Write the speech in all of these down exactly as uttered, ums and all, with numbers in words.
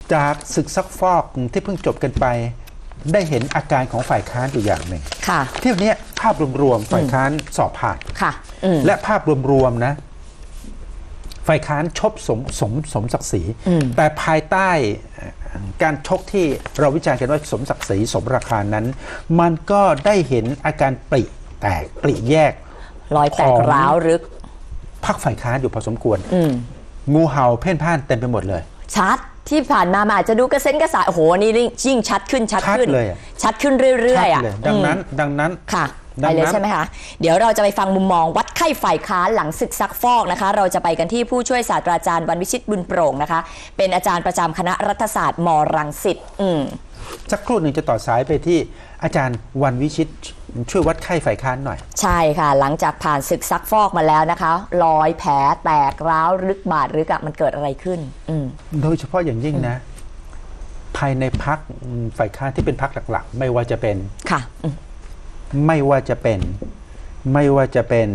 จากศึกซักฟอกที่เพิ่งจบกันไปได้เห็นอาการของฝ่ายค้านอยู่อย่างหนึ่งค่ะที่วันนี้ภาพรวมๆฝ่ายค้านสอบผ่านค่ะและภาพรวมๆนะฝ่ายค้านชกสมสมสมศักดิ์ศรีแต่ภายใต้การชกที่เราวิจารณ์กันว่าสมศักดิ์ศรีสมราคานั้นมันก็ได้เห็นอาการปริแตกปริแยกรอยแตกร้าวลึกพรรคฝ่ายค้านอยู่พอสมควรงูเห่าเพ่นพ่านเต็มไปหมดเลยชัดที่ผ่านมาอาจจะดูกระเซ็นกระสายโอ้โหนี่ยิ่งชัดขึ้นชัดขึ้นเลยชัดขึ้นเรื่อยๆอ่ะดังนั้นดังนั้นค่ะไปเลยใช่ไหมคะเดี๋ยวเราจะไปฟังมุมมองวัดไข้ฝ่ายค้านหลังศึกซักฟอกนะคะเราจะไปกันที่ผู้ช่วยศาสตราจารย์วันวิชิตบุญโปร่งนะคะเป็นอาจารย์ประจำคณะรัฐศาสตร์มรังสิตอืมสักครู่หนึ่งจะต่อสายไปที่อาจารย์วันวิชิตช่วยวัดไข้ฝ่ายค้านหน่อยใช่ค่ะหลังจากผ่านศึกซักฟอกมาแล้วนะคะรอยแผลแตกร้าวลึกบาดลึกอะมันเกิดอะไรขึ้นอืมโดยเฉพาะอย่างยิ่งนะภายในพรรคฝ่ายค้านที่เป็นพรรคหลักๆไม่ว่าจะเป็นค่ะไม่ว่าจะเป็นไม่ว่าจะเป็น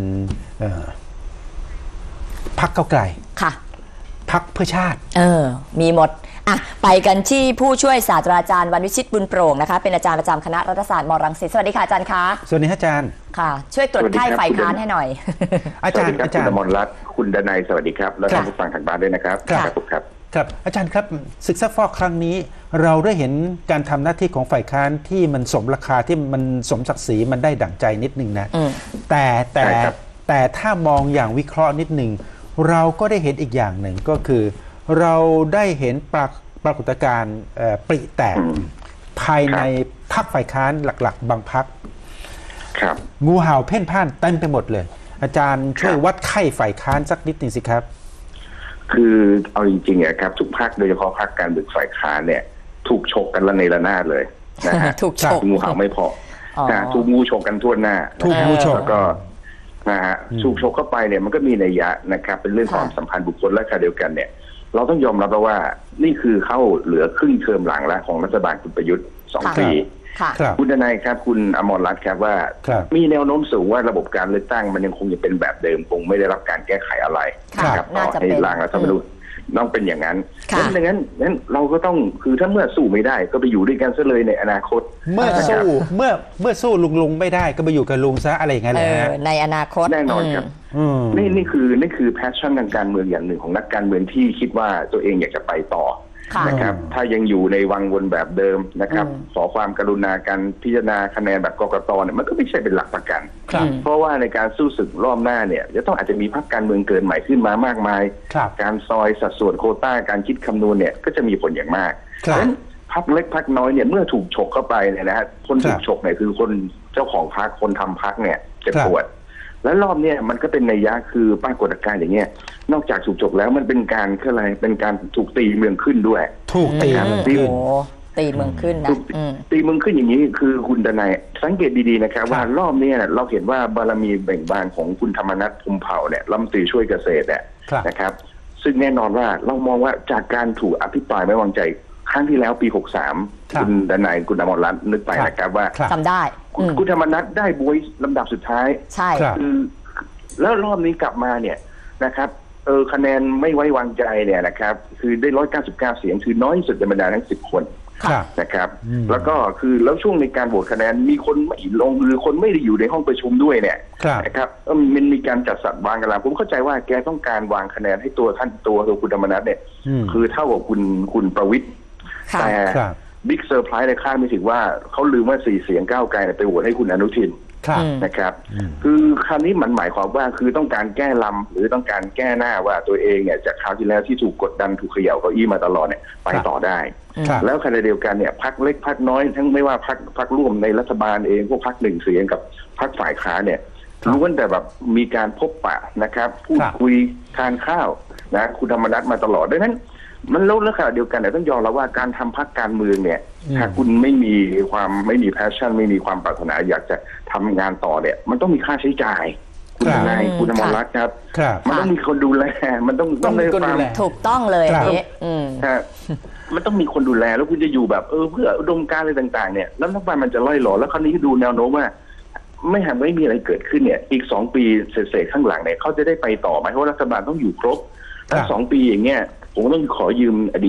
พรรคก้าวไกลค่ะพรรคเพื่อชาติเออมีหมดอ่ะไปกันที่ผู้ช่วยศาสตราจารย์วันวิชิตบุญโปร่งนะคะเป็นอาจารย์ประจำคณะรัฐศาสตร์มรังสิตสวัสดีค่ะอาจารย์คะสวัสดีอาจารย์ค่ะช่วยตรวจไข้ฝ่ายค้านให้หน่อยอาจารย์อาจารย์คุณอมรรัตน์คุณดนัยสวัสดีครับและท่านผู้ฟังทางบ้านด้วยนะครับครับครับครับอาจารย์ครับศึกซักฟอกครั้งนี้เราได้เห็นการทำหน้าที่ของฝ่ายค้านที่มันสมราคาที่มันสมศักดิ์ศรีมันได้ดั่งใจนิดนึงนะแต่แต่แต่ถ้ามองอย่างวิเคราะห์นิดนึงเราก็ได้เห็นอีกอย่างหนึ่งก็คือเราได้เห็นปรากปรากฏการณ์ปริแตกภายในพรรคฝ่ายค้านหลักๆบางพรรคงูเห่าเพ่นพ่านเต็มไปหมดเลยอาจารย์ช่วยวัดไข้ฝ่ายค้านสักนิดหนึ่งสิครับคือเอาจริงๆอะครับทุกพรรคโดยเฉพาะพรรคการเมืองฝ่ายค้านเนี่ยถูกฉกกันละในระนาดเลยนะฮะถูกฉกงูเห่าไม่พอนะถูกงูฉกกันทั่วหน้าถูกงูฉกแล้วก็นะฮะถูกฉกเข้าไปเนี่ยมันก็มีนัยยะนะครับเป็นเรื่องความสัมพันธ์บุคคลและขณะเดียวกันเนี่ยเราต้องยอมรับว่านี่คือเข้าเหลือครึ่งเทอมหลังแล้วของรัฐบาลคุณประยุทธ์สองปีคุณทนายครับคุณอมรรัตน์ครับว่ามีแนวโน้มสูงว่าระบบการเลือกตั้งมันยังคงจะเป็นแบบเดิมคงไม่ได้รับการแก้ไขอะไรนะครับต่อให้ร่างรัฐธรรมนูญต้องเป็นอย่างนั้นดังนั้นนั้นเราก็ต้องคือถ้าเมื่อสู้ไม่ได้ก็ไปอยู่ด้วยกันซะเลยในอนาคตเมื่อสู้เมื่อเมื่อสู้ลุงลุงไม่ได้ก็ไปอยู่กับลุงซะอะไรอย่างเงี้ยเลยในอนาคตแน่นอนครับนี่นี่คือนี่คือแพชชั่นทางการเมืองอย่างหนึ่งของนักการเมืองที่คิดว่าตัวเองอยากจะไปต่อนะครับถ้ายังอยู่ในวังวนแบบเดิมนะครับขอความกรุณาการพิจารณาคะแนนแบบกกตเนี่ยมันก็ไม่ใช่เป็นหลักประกันเพราะว่าในการสู้ศึกรอบหน้าเนี่ยจะต้องอาจจะมีพรรคการเมืองเกินใหม่ขึ้นมามากมายการซอยสัดส่วนโควต้าการคิดคำนวณเนี่ยก็จะมีผลอย่างมากเพราะฉะนั้นพรรคเล็กพรรคน้อยเนี่ยเมื่อถูกฉกเข้าไปเนี่ยนะฮะคนถูกฉกเนี่ยคือคนเจ้าของพรรคคนทำพรรคเนี่ยเจ็บปวดและรอบเนี้ยมันก็เป็นนัยยะคือปรากฏการณ์อย่างเงี้ยนอกจากถูกจบแล้วมันเป็นการคืออะไรเป็นการถูกตีเมืองขึ้นด้วยถูกตีเมืองขึ้นตีเมืองขึ้นนะตีเมืองขึ้นอย่างนี้คือคุณดนัยสังเกตดีๆนะครับว่ารอบนี้เราเห็นว่าบารมีแบ่งบานของคุณธรรมนัสพรหมเผ่าเนี่ยรัฐมนตรีช่วยเกษตรเนี่ยนะครับซึ่งแน่นอนว่าเรามองว่าจากการถูกอภิปรายไม่วางใจครั้งที่แล้วปีหกสามคุณดนัยคุณอมรรัตน์นึกไปนะครับว่าจำได้คุณธรรมนัสได้บวยลำดับสุดท้ายใช่คือแล้วรอบนี้กลับมาเนี่ยนะครับเออคะแนนไม่ไว้วางใจเนี่ยนะครับคือได้ร้อยเก้าสิบเก้าเสียงคือน้อยที่สุดในบรรดาทั้งสิบคนนะครับแล้วก็คือแล้วช่วงในการโหวตคะแนนมีคนไม่ลงหรือคนไม่ได้อยู่ในห้องประชุมด้วยเนี่ยนะครับมันมีการจัดสรรวางกันแล้วผมเข้าใจว่าแกต้องการวางคะแนนให้ตัวท่านตัวตัวคุณธรรมนัสเนี่ยคือเท่ากับคุณคุณประวิตรแต่บิ๊กเซอร์ไพรส์ในคาดไม่ถึงว่าเขาลืมว่าสี่เสียงก้าวไกลไปโหวตให้คุณอนุทินนะครับคือคราวนี้มันหมายความว่าคือต้องการแก้ลำหรือต้องการแก้หน้าว่าตัวเองเนี่ยจากคราวที่แล้วที่ถูกกดดันถูกเขย่าเก้าอี้มาตลอดเนี่ยไปต่อได้แล้วขณะเดียวกันเนี่ยพรรคเล็กพรรคน้อยทั้งไม่ว่าพรรคพรรคร่วมในรัฐบาลเองพวกพรรคหนึ่งเสียงกับพรรคฝ่ายค้านเนี่ยล้วนแต่แบบมีการพบปะนะครับพูดคุยทานข้าวนะคุณธรรมนัสมาตลอดดังนั้นมันแล้วแล้วขณะเดียวกันเนี่ยต้องยอมรับว่าการทำพรรคการเมืองเนี่ยถ้าคุณไม่มีความไม่มีแพชชั่นไม่มีความปรารถนาอยากจะทำงานต่อเนี่ยมันต้องมีค่าใช้จ่ายคุณนายคุณอมรรัตน์ครับมันต้องมีคนดูแลมันต้องต้องได้ความถูกต้องเลยอันนี้มันต้องมีคนดูแลแล้วคุณจะอยู่แบบเออเพื่ออุดมการณ์อะไรต่างๆเนี่ยแล้วรัฐบาลมันจะล่อยหล่อแล้วคราวนี้ดูแนวโน้มว่าไม่หากไม่มีอะไรเกิดขึ้นเนี่ยอีกสองปีเศษๆข้างหลังเนี่ยเขาจะได้ไปต่อไหมเพราะรัฐบาลต้องอยู่ครบถ้าสองปีอย่างเงี้ยผมต้องขอยืมอดีต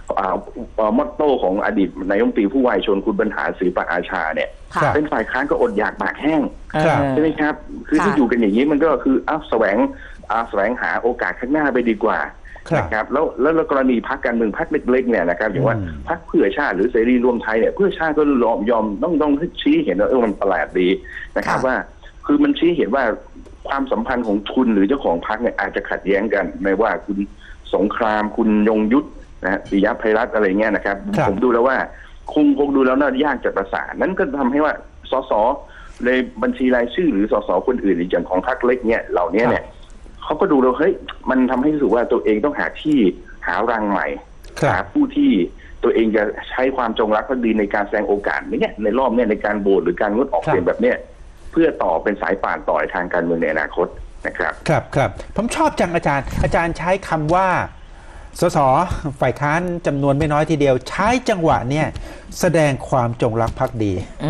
มอตโต้ของอดีตนายกรัฐมนตรีผู้วายชนคุณบรรหารศิลปอาชาเนี่ยเป็นฝ่ายค้านก็อดอยากปากแห้งใช่ไหมครับคือถ้าอยู่กันอย่างนี้มันก็คืออ้าวแสวงอ้าวแสวงหาโอกาสข้างหน้าไปดีกว่านะครับแล้วแล้วกรณีพรรคการเมืองพรรคเล็กๆเนี่ยนะครับอย่างว่าพรรคเพื่อชาติหรือเสรีรวมไทยเนี่ยเพื่อชาติก็ยอมยอมต้องต้องชี้เห็นว่าเออมันประหลาดดีนะครับว่าคือมันชี้เห็นว่าความสัมพันธ์ของทุนหรือเจ้าของพรรคเนี่ยอาจจะขัดแย้งกันไม่ว่าคุณสงครามคุณยงยุทธนะฮะปิยะไพรัตน์อะไรเงี้ยนะครับผมดูแล้วว่าคงคงดูแล้วน่ายากจะประสานนั้นก็ทำให้ว่าสสในบัญชีรายชื่อหรือสสคนอื่นอย่างของพรรคเล็กเนี่ยเหล่านี้เนี่ยเขาก็ดูแล้วเฮ้ยมันทำให้รู้สึกว่าตัวเองต้องหาที่หารังใหม่หาผู้ที่ตัวเองจะใช้ความจงรักภักดีในการแสดงโอกาสเนี่ยในรอบเนี่ยในการโหวตหรือการงดออกเสียงแบบเนี้ยเพื่อต่อเป็นสายป่านต่อทางการเมืองในอนาคตนะครับครับครับผมชอบจังอาจารย์อาจารย์ใช้คำว่าสสฝ่ายค้านจำนวนไม่น้อยทีเดียวใช้จังหวะเนี่ยแสดงความจงรักภักดี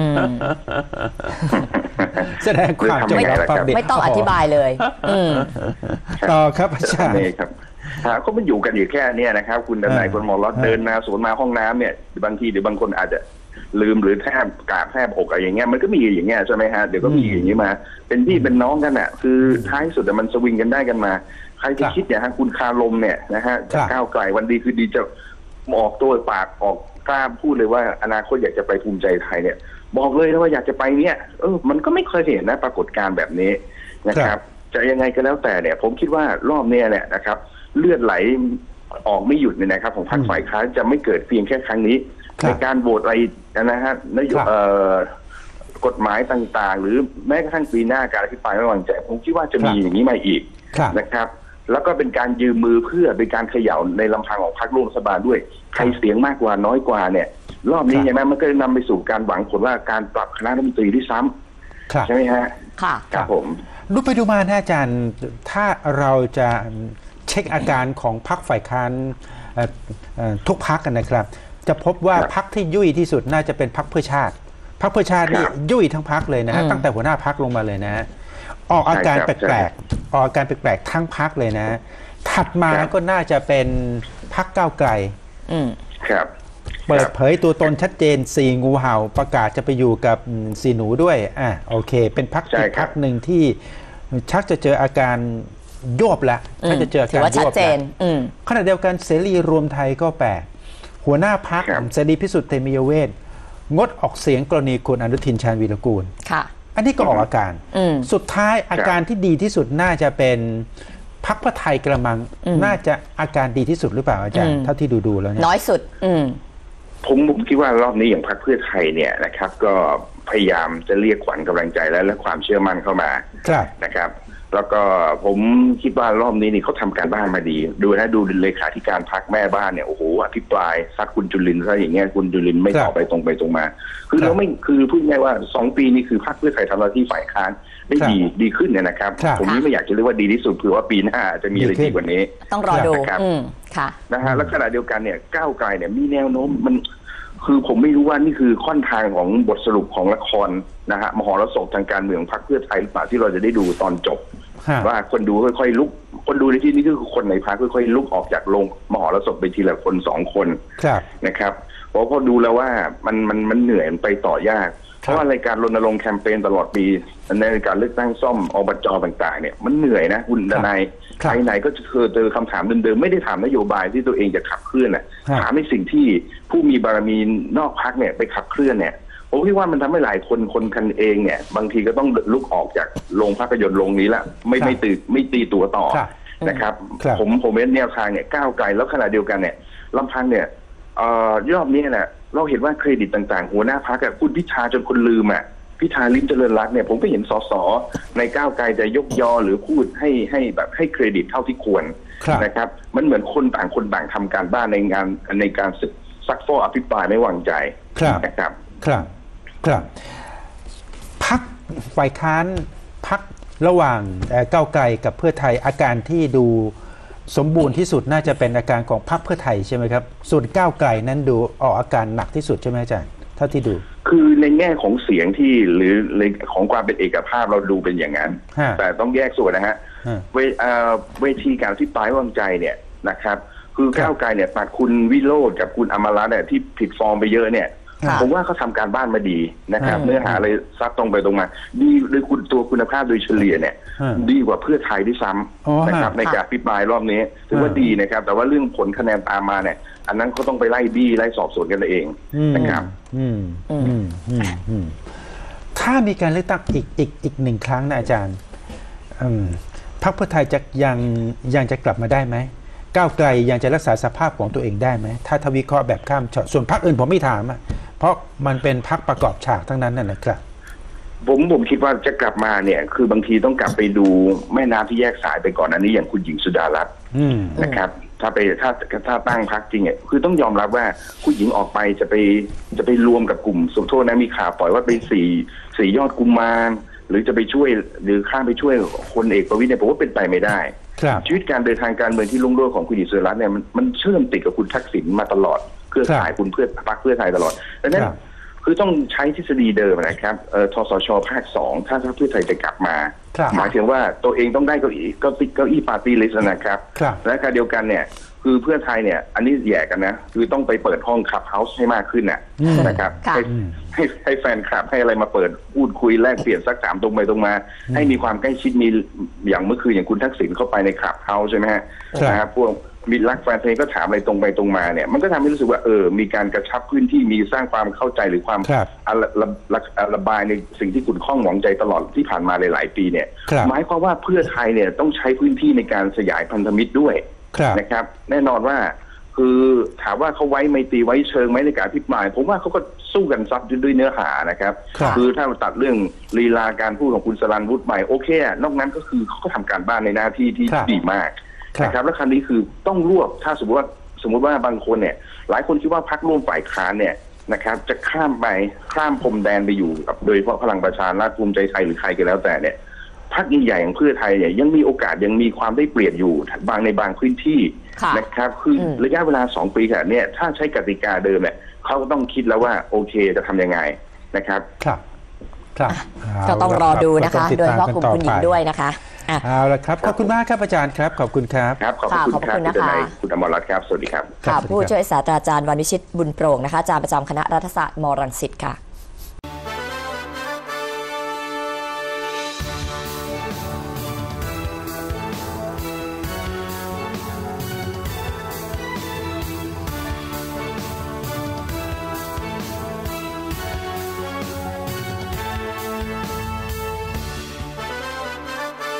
แสดงความจงรักภักดีไม่ต้องอธิบายเลยต่อครับอาจารย์ครับก็มันอยู่กันอยู่แค่นี้นะครับคุณดนายคนมอลเดินมาสวนมาห้องน้ำเนี่ยบางทีเดี๋ยวบางคนอาจจะลืมหรือแทบกาบแทบอกอะไรอย่างเงี้ยมันก็มีอย่างเงี้ยใช่ไหมฮะเดี๋ยวก็มีอย่างนี้มาเป็นพี่เป็นน้องกันอ่ะคือท้ายสุดแต่มันสวิงกันได้กันมาใครจะคิดเนี่ยฮะคุณคาลมเนี่ยนะฮะจะก้าวไกลวันดีคือดีจะออกตัวปากออกกล้าพูดเลยว่าอนาคตอยากจะไปภูมิใจไทยเนี่ยบอกเลยนะว่าอยากจะไปเนี่ยเออมันก็ไม่เคยเห็นนะปรากฏการณ์แบบนี้นะครับจะยังไงก็แล้วแต่เนี่ยผมคิดว่ารอบนี้เนี่ยนะครับเลือดไหลออกไม่หยุดเนี่ยนะครับของพรรคฝ่ายค้านจะไม่เกิดเพียงแค่ครั้งนี้ในการโหวตอะไรนะฮะนโยบายกฎหมายต่างๆหรือแม้กระทั่งปีหน้าการอภิปรายไม่ไว้วางใจผมคิดว่าจะมีอย่างนี้มาอีกนะครับแล้วก็เป็นการยืมมือเพื่อเป็นการเขย่าในลำพังของพรรคร่วมรัฐบาลด้วยใครเสียงมากกว่าน้อยกว่าเนี่ยรอบนี้ใช่ไหมมันก็นำไปสู่การหวังผลว่าการปรับคณะรัฐมนตรีที่ซ้ำใช่ไหมฮะค่ะครับผมดูไปดูมานะอาจารย์ถ้าเราจะเช็คอาการของพรรคฝ่ายค้านทุกพรรคกันนะครับจะพบว่าพรรคที่ยุ่ยที่สุดน่าจะเป็นพรรคเพื่อชาติพรรคเพื่อชาตินี่ยุ่ยทั้งพรรคเลยนะฮะตั้งแต่หัวหน้าพรรคลงมาเลยนะออกอาการแปลกๆออกอาการแปลกๆทั้งพรรคเลยนะถัดมาก็น่าจะเป็นพรรคก้าวไกลเปิดเผยตัวตนชัดเจนสี่งูเห่าประกาศจะไปอยู่กับสีหนูด้วยอ่ะโอเคเป็นพรรคอีกพรรคหนึ่งที่ชักจะเจออาการโยบละชักจะเจออาการโยบละขณะเดียวกันเสรีรวมไทยก็แปลกหัวหน้าพรรคเสรีพิสุทธิ์เตมียเวทงดออกเสียงกรณีคุณอนุทินชาญวีรกูลค่ะอันนี้ก็ออกอาการสุดท้ายอาการที่ดีที่สุดน่าจะเป็นพรรคเพื่อไทยกระมังน่าจะอาการดีที่สุดหรือเปล่าอาจารย์เท่าที่ดูๆแล้วเนี่ยน้อยสุดผมผมคิดว่ารอบนี้อย่างพรรคเพื่อไทยเนี่ยนะครับก็พยายามจะเรียกขวัญกำลังใจและและความเชื่อมั่นเข้ามานะครับแล้วก็ผมคิดว่ารอบนี้นี่เขาทำการบ้านมาดีดูนะดูเลขาธิการพรรคแม่บ้านเนี่ยโอ้โหอภิปรายซักคุณจุลินทร์ซะอย่างเงี้ยคุณจุลินทร์ไม่ตอบไปตรงไปตรงมาคือเราไม่คือพูดง่ายว่าสองปีนี้คือพรรคเพื่อไทยทำหน้าที่ฝ่ายค้านได้ดีดีขึ้นเนี่ยนะครับผมนี่ไม่อยากจะเรียกว่าดีที่สุดเผื่อว่าปีหน้าจะมีอะไรดีกว่านี้ต้องรอดูค่ะนะฮะแล้วขณะเดียวกันเนี่ยก้าวไกลเนี่ยมีแนวโน้มมันคือผมไม่รู้ว่านี่คือค่อนทางของบทสรุปของละครนะฮะมหรสพทางการเมืองพรรคเพื่อไทยหรือเปล่าที่เราจะได้ดูตอนจบว่าคนดูค่อยๆลุกคนดูในที่นี้คือคนในพรรคค่อยๆลุกออกจากโรงมหรสพไปทีละคนสองคนนะครับเพราะพอดูแล้วว่ามันมันมันเหนื่อยไปต่อยากเพราะว่ารายการรณรงค์แคมเปญตลอดปีในการเลือกตั้งซ่อมอบจต่างๆเนี่ยมันเหนื่อยนะคุณดนายใครไหนก็เคยเจอคำถามเดิมๆไม่ได้ถามนโยบายที่ตัวเองจะขับเคลื่อนน่ะถามในสิ่งที่ผู้มีบารมีนอกพรรคเนี่ยไปขับเคลื่อนเนี่ยผมคิดว่ามันทำให้หลายคนคนกันเองเนี่ยบางทีก็ต้องลุกออกจากโรงภาพยนตร์โรงนี้ละไม่ไม่ตีไม่ตีตัวต่อนะครับผมผมเป็นแนวทางเนี่ยก้าวไกลแล้วขณะเดียวกันเนี่ยลำพังเนี่ยรอบนี้เนี่ยเราเห็นว่าเครดิตต่างๆหัวหน้าพรรคกับคุณพิธาจนคนลืมอ่ะพิธาลิ้มเจริญรัตน์เนี่ยผมก็เห็นสสในก้าวไกลจะยกยอหรือพูดให้ให้แบบให้เครดิตเท่าที่ควรนะครับมันเหมือนคนต่างคนต่างทำการบ้านในงานในการซักฟอกอภิปรายไม่วางใจนะครับครับครับพรรคฝ่ายค้านพรรคระหว่างก้าวไกลกับเพื่อไทยอาการที่ดูสมบูรณ์ที่สุดน่าจะเป็นอาการของพรรคเพื่อไทยใช่ไหมครับส่วนก้าวไกลนั้นดูออกอาการหนักที่สุดใช่ไหมอาจารย์เท่าที่ดูคือในแง่ของเสียงที่หรือของความเป็นเอกภาพเราดูเป็นอย่างนั้นแต่ต้องแยกส่วนนะฮะเวทีการอภิปรายไว้วางใจเนี่ยนะครับคือก้าวไกลเนี่ยตัดคุณวิโรจน์กับคุณอมรรัตน์เนี่ยที่ผิดฟอร์มไปเยอะเนี่ยผมว่าเขาทำการบ้านมาดีนะครับเนื้อหาอะไรซักตรงไปตรงมาดีโดยคุณตัวคุณภาพโดยเฉลี่ยเนี่ยดีกว่าเพื่อไทยด้วยซ้ำนะครับในการอภิปรายรอบนี้ถือว่าดีนะครับแต่ว่าเรื่องผลคะแนนตามมาเนี่ยอันนั้นก็ต้องไปไล่บี้ไล่สอบสวนกันเองนะครับถ้ามีการเลือกตั้งอีกอีกอีกหนึ่งครั้งนะอาจารย์พรรคเพื่อไทยจะยังยังจะกลับมาได้ไหมก้าวไกลยังจะรักษาสภาพของตัวเองได้ไหมถ้าทวิเคราะห์แบบข้ามช็อตส่วนพรรคอื่นผมไม่ถามอ่ะเพราะมันเป็นพรรคประกอบฉากทั้งนั้นนั่นแหละครับผมผมคิดว่าจะกลับมาเนี่ยคือบางทีต้องกลับไปดูแม่น้ำที่แยกสายไปก่อนอันนี้อย่างคุณหญิงสุดารัตน์นะครับถ้าไปถ้าถ้าตั้งพรรคจริงเนี่ยคือต้องยอมรับว่าคุณหญิงออกไปจะไปจะไปรวมกับกลุ่มสมโทษนะมีข่าวปล่อยว่าเป็นสี่สี่ยอดกุมารหรือจะไปช่วยหรือข้ามไปช่วยคนเอกประวิตรเนี่ยผมว่าเป็นไปไม่ได้ชีวิตการเดินทางการเมืองที่ลุ่งโรจน์ของคุณหญิงสุดารัตน์เนี่ยมันมันเชื่อมติดกับคุณทักษิณมาตลอดเพื่อขายคุณเพื่อพรรคเพื่อไทยตลอดดังนั้นคือต้องใช้ทฤษฎีเดิมนะครับเอ่อทสชภาคสองถ้าเพื่อไทยจะกลับมาหมายถึงว่าตัวเองต้องได้เก้าอี้เก้าอี้เก้าอี้ปาร์ตี้ลิสต์นะครับและขณะเดียวกันเนี่ยคือเพื่อไทยเนี่ยอันนี้แย่กันนะคือต้องไปเปิดห้องคลับเฮาส์ให้มากขึ้นน่ะนะครับให้ให้ให้แฟนคลับให้อะไรมาเปิดพูดคุยแลกเปลี่ยนสักถามตรงไปตรงมาให้มีความใกล้ชิดมีอย่างเมื่อคืนอย่างคุณทักษิณเข้าไปในคลับเฮาส์ใช่ไหมฮะนะครับพวกมีรักแฟนเพลงก็ถามอะไรตรงไปตรงมาเนี่ยมันก็ทำให้รู้สึกว่าเออมีการกระชับพื้นที่มีสร้างความเข้าใจหรือความระบายในสิ่งที่คุณข้องหมองใจตลอดที่ผ่านมาหลายๆปีเนี่ยหมายความว่าเพื่อไทยเนี่ยต้องใช้พื้นที่ในการขยายพันธมิตรด้วยนะครับแน่นอนว่าคือถามว่าเขาไว้ไมตรีไว้เชิงไหมในการพิพายผมว่าเขาก็สู้กันซับด้วยเนื้อหานะครับคือถ้าเราตัดเรื่องลีลาการพูดของคุณสรัญวุฒิใหม่โอเคนอกนั้นก็คือเขาก็ทำการบ้านในหน้าที่ที่ดีมากนะครับแล้วครั้งนี้คือต้องรวบถ้าสมมติว่าสมมติว่าบางคนเนี่ยหลายคนคิดว่าพรรคร่วมฝ่ายค้านเนี่ยนะครับจะข้ามไปข้ามพรมแดนไปอยู่กับโดยเฉพาะพลังประชารัฐภูมิใจไทยหรือใครก็แล้วแต่เนี่ยพรรคใหญ่ๆอย่างเพื่อไทยเนี่ยยังมีโอกาสยังมีความได้เปรียบอยู่บางในบางพื้นที่นะครับคือระยะเวลาสองปีค่ะเนี่ยถ้าใช้กติกาเดิมเนี่ยเขาต้องคิดแล้วว่าโอเคจะทำยังไงนะครับครับครับก็ต้องรอดูนะคะโดยเฉพาะกลุ่มคุณหญิงด้วยนะคะเอาละครับขอบคุณมากครับอาจารย์ครับขอบคุณครับครับขอบคุณครับคุณนายคุณอมรรัตน์ครับสวัสดีครับค่ะผู้ช่วยศาสตราจารย์วรรณวิชิตบุญโปร่งนะคะอาจารย์ประจำคณะรัฐศาสตร์มรังสิตค่ะ